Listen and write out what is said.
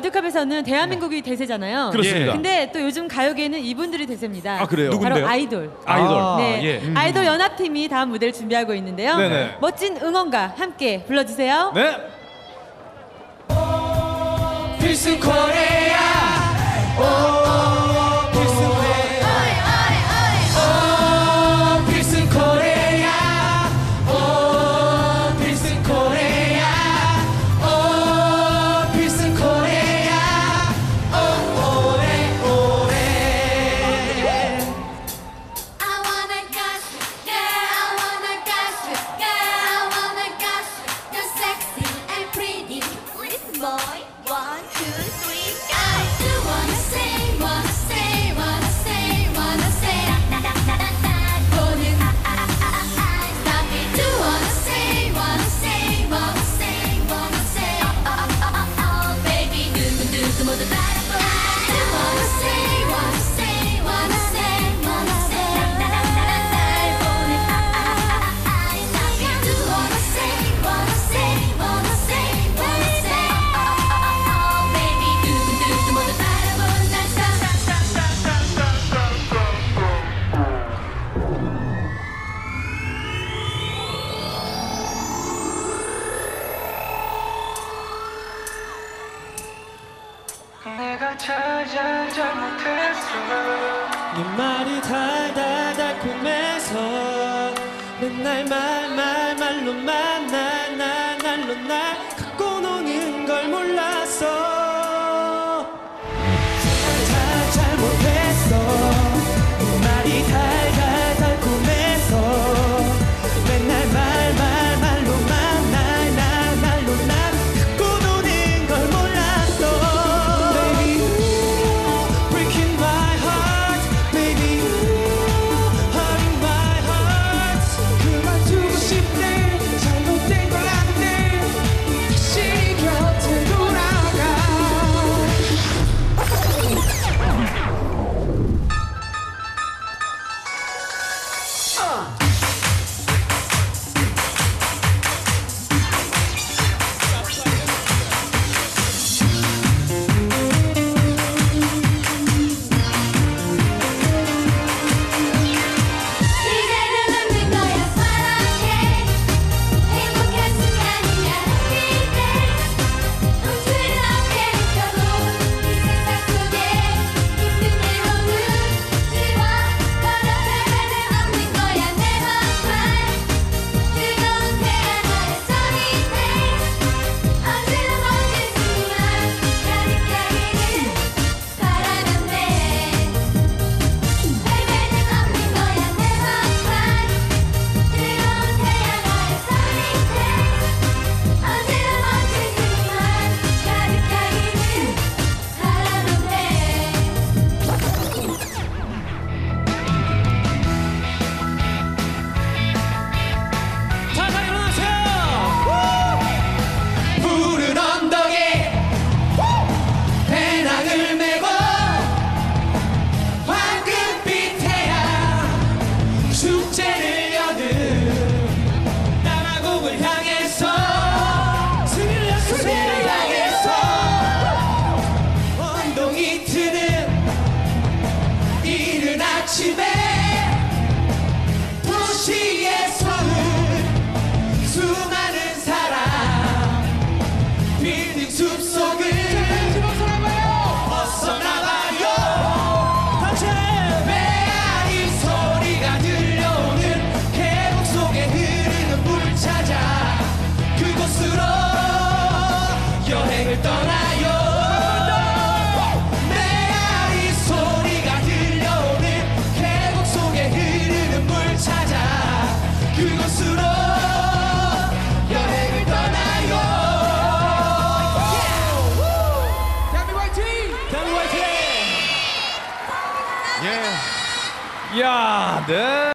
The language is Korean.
월드컵에서는 대한민국이 대세잖아요. 그렇습니다. 근데 또 요즘 가요계는 이분들이 대세입니다. 아, 그래요? 바로 누군데요? 아이돌. 아이돌. 네, 예. 아이돌 연합팀이 다음 무대를 준비하고 있는데요. 네네. 멋진 응원가 함께 불러주세요. 네. 필승 코리아. 필승 코리아. 필승 코리아. 필승 코리아. 필승 코리아. 오래 오래. I wanna got you, girl. I wanna got you, girl. I wanna got you. You're sexy and pretty. Listen, boy. 1, 2, 3, go. I do wanna say, wanna say, wanna say, wanna say. Na na na na na. 보는 eyes. I do wanna say, wanna say, wanna say, wanna say. Baby, 누구 모두 바라보. I do wanna say, wanna say, wanna say, wanna say. 날 보는 eyes. I do wanna say, wanna say, wanna say, wanna say. Baby, 누구 모두 바라보는 날 내가 찾아 잘못했어. 네 말이 달달 달콤해서 맨날 말로만 날로 날 갖고 노는 걸 몰랐어. 다 잘못했어. 네 말이 달달 달콤해서 맨날 말로만 날로 날 갖고 노는 걸 몰랐어. Baby, breaking my heart. Baby, hurting my heart. 그만두고 싶네. 잘못된 걸 안돼. 다시 곁에 돌아가. 이제는 없는 거야 사랑해. 행복한 순간이야 happy day. 움츠린 어깨를 펴고 이 세상 속에 힘든 외로움 지워 버려. 이제는 없는 거야 never cry. 뜨거운 태양 아래 sunny day. 언제나 멋진 순간 가득하기를 바라면 돼. 이제는 없는 거야 never cry. 뜨거운 태양 아래 sunny day. 언제나 멋진 순간 가득하기를 바라면 돼. 다 일어나세요. 푸른 언덕에 배낭을 메고 황금빛 태양 축제를 여는 남아공을 향해서 승리를 향해서 언동이 트는 이른 아침에 도시의 서울 수많은 사람 빌딩 숲속을 벗어나봐요. 메아리 소리가 들려오는 계곡 속에 흐르는 물 찾아 그곳으로 여행을 떠나요. 메아리 소리가 들려오는 계곡 속에 흐르는 물 찾아 그곳으로 여행을 떠나요. 대한민국 화이팅! 대한민국 화이팅! 예. 야, 네.